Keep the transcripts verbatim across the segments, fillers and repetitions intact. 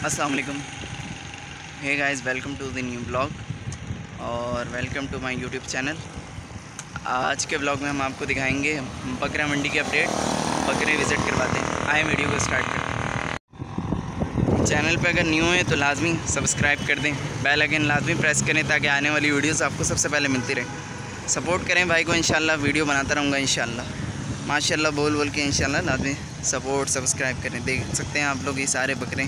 अस्सलाम वालेकुम। Hey guys, welcome to the new vlog और welcome to my YouTube channel. आज के ब्लॉग में हम आपको दिखाएंगे बकरा मंडी के अपडेट, बकरे विज़िट करवाते हैं। आए वीडियो को स्टार्ट करते हैं। चैनल पे अगर न्यू है तो लाजमी सब्सक्राइब कर दें, बेल आइकन लाजमी प्रेस करें ताकि आने वाली वीडियोस आपको सबसे पहले मिलती रहे। सपोर्ट करें भाई को, इंशाल्लाह वीडियो बनाता रहूँगा इंशाल्लाह। माशाल्लाह बोल बोल के इंशाल्लाह लाजमी सपोर्ट सब्सक्राइब करें। देख सकते हैं आप लोग ये सारे बकरे।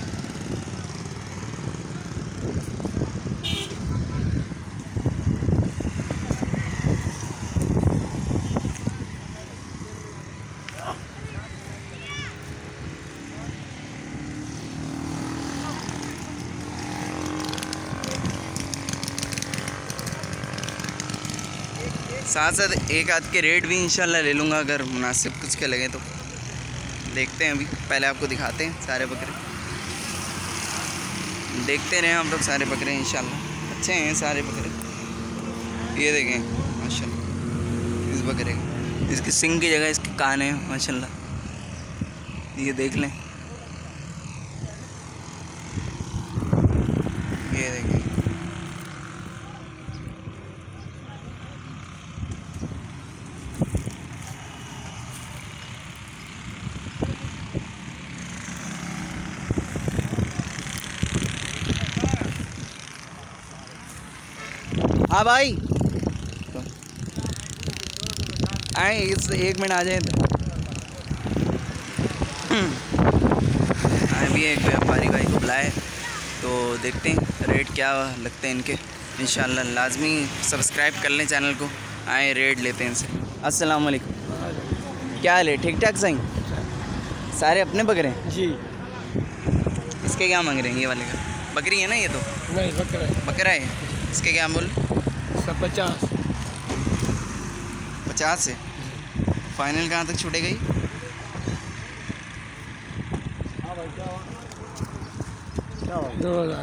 साथ साथ एक आध के रेट भी इंशाल्लाह ले लूँगा अगर मुनासिब कुछ के लगे तो। देखते हैं, अभी पहले आपको दिखाते हैं सारे बकरे। देखते रहें हम लोग सारे बकरे इंशाल्लाह। अच्छे हैं सारे बकरे। ये देखें माशाल्लाह इस बकरे के, इसके सिंग की जगह इसके कान हैं माशाल्लाह। ये देख लें, ये देखें। हाँ भाई आए, इस एक मिनट आ जाए तो। आए भी एक व्यापारी भाई को बुलाए तो देखते हैं रेट क्या लगते हैं इनके। इंशाल्लाह लाजमी सब्सक्राइब कर लें चैनल को। आए रेट लेते हैं इनसे। अस्सलाम वालेकुम, क्या हाल है? ठीक ठाक सही? सारे अपने बकरे हैं जी। इसके क्या मांग रहे हैं? ये वाले का बकरी है ना? ये तो नहीं, बकरा है। बकरा है। इसके क्या बोल? पचास पचास से फाइनल कहाँ तक छूटे गई? दो हज़ार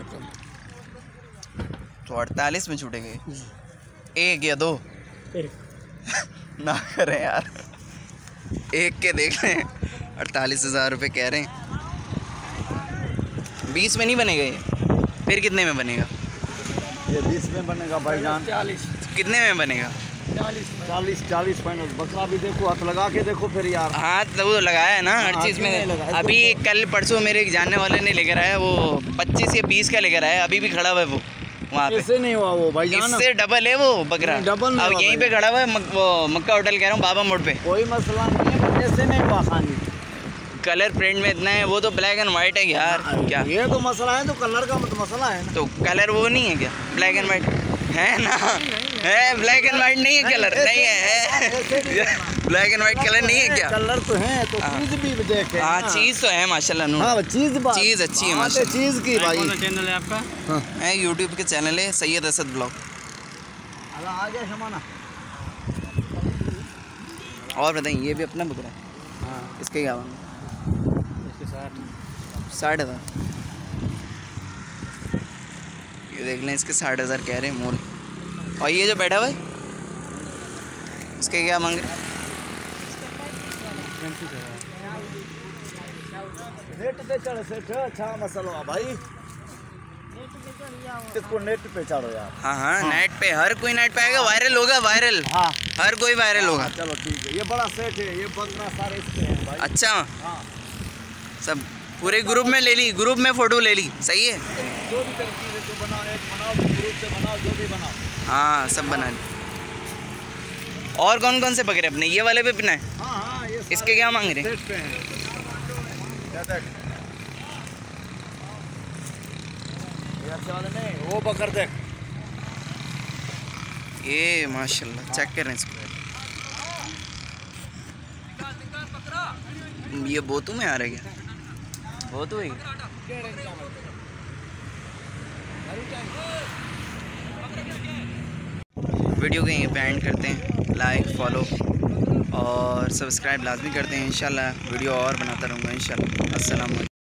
तो अड़तालीस में छूटे गए। एक या दो? एक। ना करें यार, एक के देख रहे हैं अड़तालीस हज़ार रुपये कह रहे हैं। बीस में नहीं बनेगा ये? फिर कितने में बनेगा? ये बीस में बनेगा भाईजान। चालीस कितने में बनेगा? चालीस चालीस चालीस फाइनल। बकरा भी देखो, हाथ लगा के देखो फिर यार। हाथ तो वो लगाया है ना हर हाँ, चीज़ क्यों नहीं में। लगाया? अभी कल परसों मेरे एक जानने वाले ने लेकर आया, वो पच्चीस या बीस का लेकर आया। अभी भी खड़ा हुआ है वो वहाँ पे। इससे नहीं हुआ वो भाईजान, इससे डबल है वो बकरा। नहीं, डबल नहीं अब हुआ यहीं पे भाई। खड़ा हुआ है मक, वो मक्का होटल कह रहा हूँ, बाबा मोड़ पे। कोई मसला नहीं है, ऐसे नहीं हुआ खानी। कलर प्रिंट में इतना है, वो तो ब्लैक एंड वाइट है यार। क्या ये तो मसला है, तो कलर का तो मसला है ना। तो कलर वो नहीं है क्या? ब्लैक एंड वाइट है ना? है ब्लैक एंड वाइट नहीं है कलर? नहीं है, ब्लैक एंड वाइट कलर नहीं है क्या? कलर तो है, तो चीज भी देखे। हाँ चीज़ तो है माशाल्लाह नूर। हाँ चीज बात, चीज़ अच्छी है बात माशाल्लाह। चीज की भाई। कौन सा चैनल है आपका? हाँ। है यूट्यूब के चैनल है सैयद असद ब्लॉग। आ गया शमाना। और बताइए, ये भी अपना बकरा है? हाँ, इसके क्या मांग? इसके साथ साठ हज़ार। ये देख लें, इसके साठ हज़ार कह रहे हैं मोल। और ये जो बैठा हुआ है इसके क्या मांग रहे? नेट पे चढ़ सेठ, अच्छा मसला भाई। इसको नेट पे चढ़ो यार। हाँ हाँ नेट पे, हर कोई नेट पे आएगा, वायरल होगा वायरल। हाँ हर कोई वायरल होगा। चलो ठीक है, ये बड़ा सेट है, ये बकरा सारे इसके हैं भाई। अच्छा, हाँ, सब पूरे ग्रुप में ले ली, ग्रुप में फ़ोटो ले ली, सही है। जो भी तरकीब है, जो बनाओ, एक बनाओ, ग्रुप से बनाओ, जो भी बनाओ। हाँ सब बना ली। और कौन कौन से बकरे अपने? ये वाले भी अपना है? हाँ हाँ, ये इसके क्या मांग रहे हैं? सेट पे हैं। क्या देख? ये अच्छे वाले नहीं, वो बकर देख। ये माशाल्लाह चेक करें इसको। ये बोतू में आ रहा है क्या? बोतू है क्या? वीडियो को यहीं पे एंड करते हैं। लाइक फॉलो और सब्सक्राइब लाजमी करते हैं। इंशाल्लाह वीडियो और बनाता रहूँगा इंशाल्लाह। अस्सलाम वालेकुम।